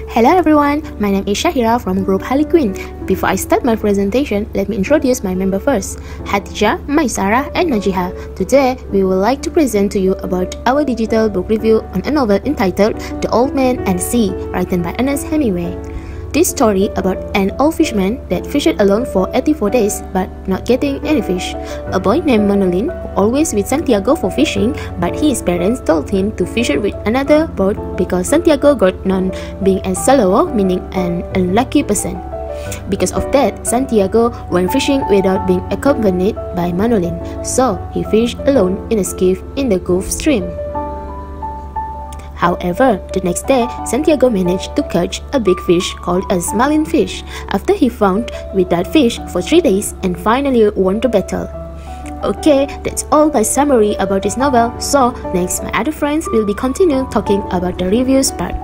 Hello everyone, my name is Shahira from Group Harlequin. Before I start my presentation, let me introduce my member first, Hatija, Maisara, and Najiha. Today, we would like to present to you about our digital book review on a novel entitled The Old Man and the Sea, written by Ernest Hemingway. This story about an old fisherman that fished alone for 84 days but not getting any fish. A boy named Manolin who always with Santiago for fishing, but his parents told him to fish with another boat because Santiago got known being a shallow, meaning an unlucky person. Because of that, Santiago went fishing without being accompanied by Manolin, so he fished alone in a skiff in the Gulf Stream. However, the next day, Santiago managed to catch a big fish called a smiling fish after he found with that fish for 3 days and finally won the battle. Okay, that's all my summary about this novel, so next my other friends will be continue talking about the reviews part.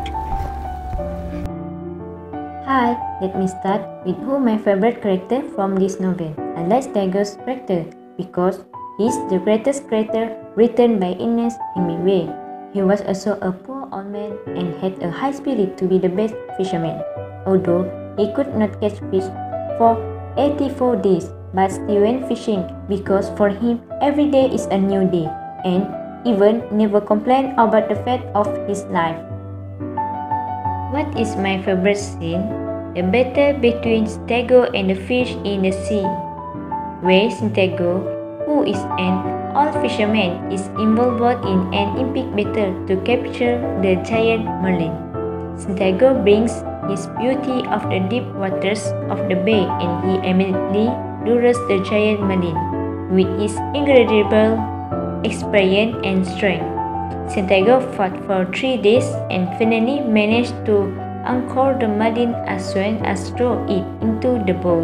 Hi, let me start with who my favorite character from this novel, Ernest Santiago's character, because he's the greatest character written by Ernest Hemingway. He was also a poor old man and had a high spirit to be the best fisherman. Although he could not catch fish for 84 days, but still went fishing because for him every day is a new day, and even never complained about the fate of his life. What is my favorite scene? The battle between Santiago and the fish in the sea, where Santiago, who is an old fisherman, is involved in an epic battle to capture the giant marlin. Santiago brings his beauty of the deep waters of the bay, and he immediately lures the giant marlin with his incredible experience and strength. Santiago fought for 3 days and finally managed to anchor the marlin as well as throw it into the boat.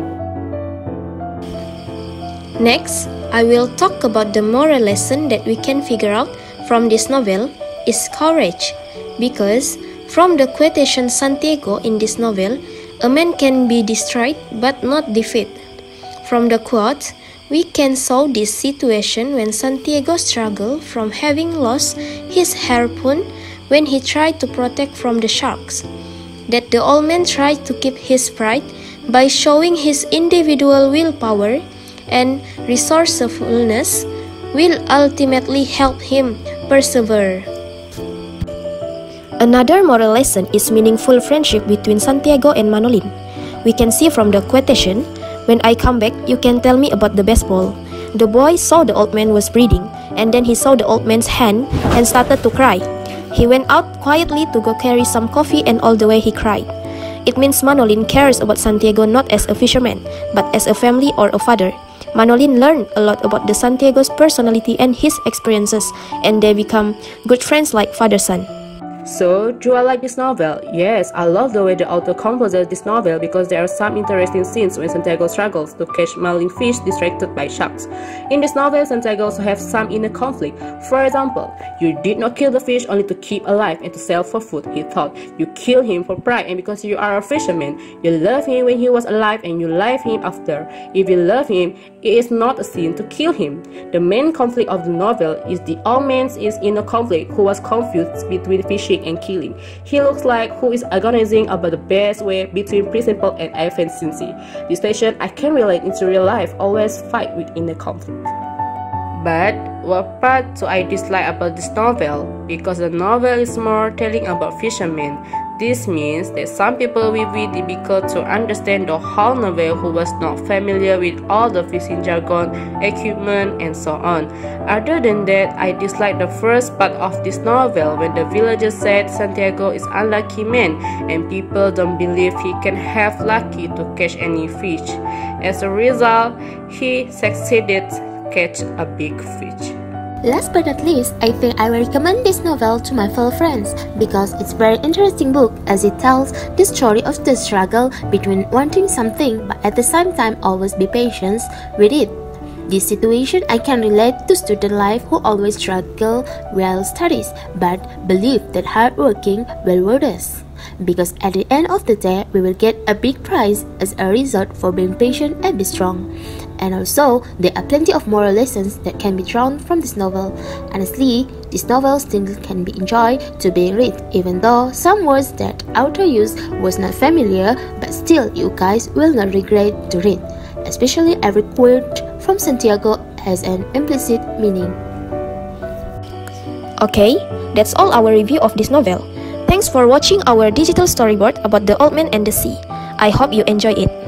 Next, I will talk about the moral lesson that we can figure out from this novel is courage, because from the quotation Santiago in this novel, a man can be destroyed but not defeated. From the quote, we can saw this situation when Santiago struggled from having lost his harpoon when he tried to protect from the sharks. That the old man tried to keep his pride by showing his individual willpower and resourcefulness will ultimately help him persevere. Another moral lesson is meaningful friendship between Santiago and Manolin. We can see from the quotation, "When I come back, you can tell me about the baseball." The boy saw the old man was breathing, and then he saw the old man's hand and started to cry. He went out quietly to go carry some coffee, and all the way he cried. It means Manolin cares about Santiago not as a fisherman, but as a family or a father. Manolin learned a lot about the Santiago's personality and his experiences, and they become good friends like father-son. So, do I like this novel? Yes, I love the way the author composed this novel because there are some interesting scenes when Santiago struggles to catch marlin fish distracted by sharks. In this novel, Santiago also has some inner conflict. For example, you did not kill the fish only to keep alive and to sell for food, he thought. You kill him for pride and because you are a fisherman. You love him when he was alive and you love him after. If you love him, it is not a sin to kill him. The main conflict of the novel is the old man's inner conflict who was confused between fishing and killing. He looks like who is agonizing about the best way between principle and efficiency. This situation I can relate into real life, always fight with inner conflict. But what part do I dislike about this novel? Because the novel is more telling about fishermen. This means that some people will be difficult to understand the whole novel who was not familiar with all the fishing jargon, equipment, and so on. Other than that, I dislike the first part of this novel when the villagers said Santiago is unlucky man and people don't believe he can have lucky to catch any fish. As a result, he succeeded to catch a big fish. Last but not least, I think I will recommend this novel to my fellow friends because it's a very interesting book as it tells the story of the struggle between wanting something but at the same time always be patient with it. This situation I can relate to student life who always struggle while studies but believe that hard working will reward us. Because at the end of the day, we will get a big prize as a result for being patient and be strong. And also, there are plenty of moral lessons that can be drawn from this novel. Honestly, this novel still can be enjoyed to be read, even though some words that author used was not familiar, but still you guys will not regret to read. Especially every quote from Santiago has an implicit meaning. Okay, that's all our review of this novel. Thanks for watching our digital storyboard about The Old Man and the Sea. I hope you enjoy it.